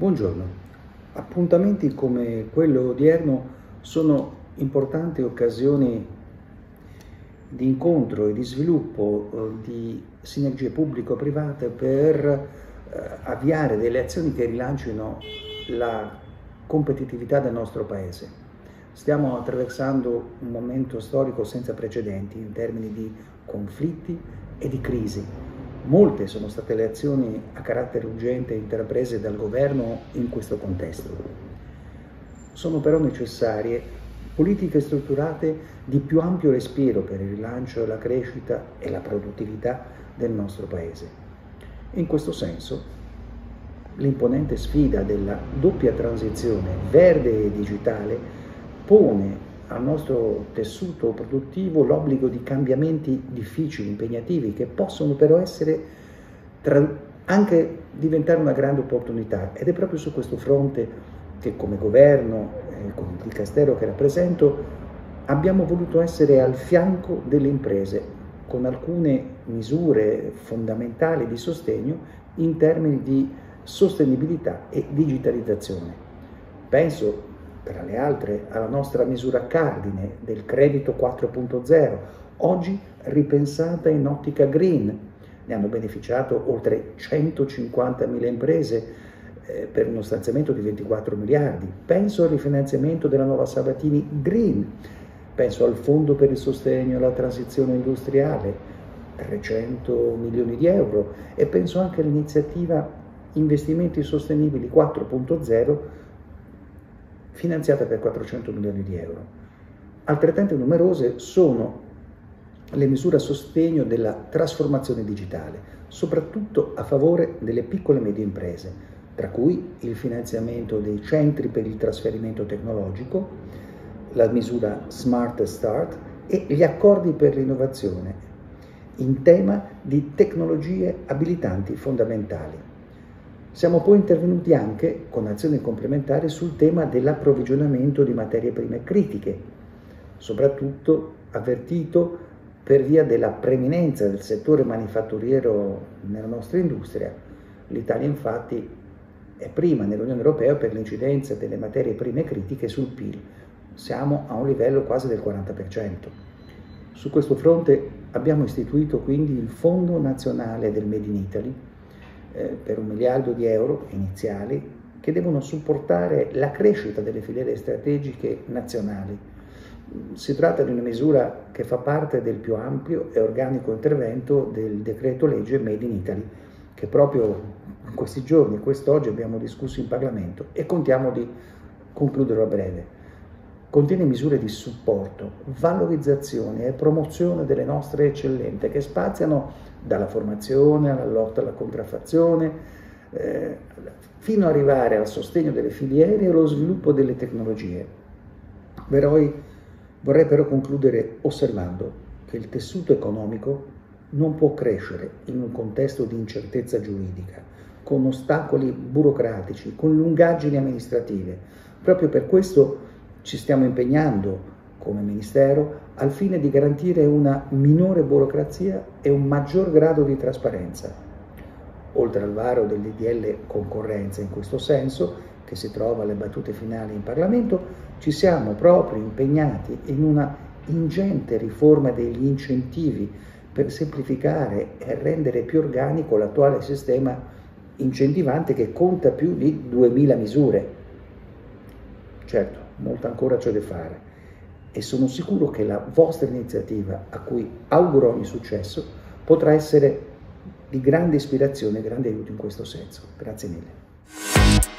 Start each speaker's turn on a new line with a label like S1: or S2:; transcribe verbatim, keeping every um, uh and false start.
S1: Buongiorno. Appuntamenti come quello odierno sono importanti occasioni di incontro e di sviluppo eh, di sinergie pubblico-private per eh, avviare delle azioni che rilancino la competitività del nostro Paese. Stiamo attraversando un momento storico senza precedenti in termini di conflitti e di crisi. Molte sono state le azioni a carattere urgente intraprese dal governo in questo contesto. Sono però necessarie politiche strutturate di più ampio respiro per il rilancio e la crescita e la produttività del nostro Paese. In questo senso, l'imponente sfida della doppia transizione verde e digitale pone al nostro tessuto produttivo l'obbligo di cambiamenti difficili, impegnativi, che possono però essere tra, anche diventare una grande opportunità. Ed è proprio su questo fronte che come governo, eh, con il Dicastero che rappresento, abbiamo voluto essere al fianco delle imprese con alcune misure fondamentali di sostegno in termini di sostenibilità e digitalizzazione. Penso, tra le altre, alla nostra misura cardine del credito quattro punto zero, oggi ripensata in ottica green. Ne hanno beneficiato oltre centocinquantamila imprese eh, per uno stanziamento di ventiquattro miliardi. Penso al rifinanziamento della nuova Sabatini Green, penso al Fondo per il sostegno alla transizione industriale, trecento milioni di euro, e penso anche all'iniziativa Investimenti Sostenibili quattro punto zero, finanziata per quattrocento milioni di euro. Altrettanto numerose sono le misure a sostegno della trasformazione digitale, soprattutto a favore delle piccole e medie imprese, tra cui il finanziamento dei centri per il trasferimento tecnologico, la misura Smart Start e gli accordi per l'innovazione in tema di tecnologie abilitanti fondamentali. Siamo poi intervenuti anche con azioni complementari sul tema dell'approvvigionamento di materie prime critiche, soprattutto avvertito per via della preminenza del settore manifatturiero nella nostra industria. L'Italia infatti è prima nell'Unione Europea per l'incidenza delle materie prime critiche sul P I L. Siamo a un livello quasi del quaranta per cento. Su questo fronte abbiamo istituito quindi il Fondo Nazionale del Made in Italy, per un miliardo di euro iniziali che devono supportare la crescita delle filiere strategiche nazionali. Si tratta di una misura che fa parte del più ampio e organico intervento del decreto legge Made in Italy, che proprio in questi giorni, quest'oggi abbiamo discusso in Parlamento e contiamo di concluderlo a breve. Contiene misure di supporto, valorizzazione e promozione delle nostre eccellenze che spaziano dalla formazione alla lotta alla contraffazione, eh, fino ad arrivare al sostegno delle filiere e allo sviluppo delle tecnologie. Vorrei, vorrei però concludere osservando che il tessuto economico non può crescere in un contesto di incertezza giuridica, con ostacoli burocratici, con lungaggini amministrative. Proprio per questo ci stiamo impegnando come Ministero al fine di garantire una minore burocrazia e un maggior grado di trasparenza. Oltre al varo del D D L concorrenza in questo senso, che si trova alle battute finali in Parlamento, ci siamo proprio impegnati in una ingente riforma degli incentivi per semplificare e rendere più organico l'attuale sistema incentivante che conta più di duemila misure. Certo, molto ancora c'è da fare e sono sicuro che la vostra iniziativa, a cui auguro ogni successo, potrà essere di grande ispirazione e grande aiuto in questo senso. Grazie mille.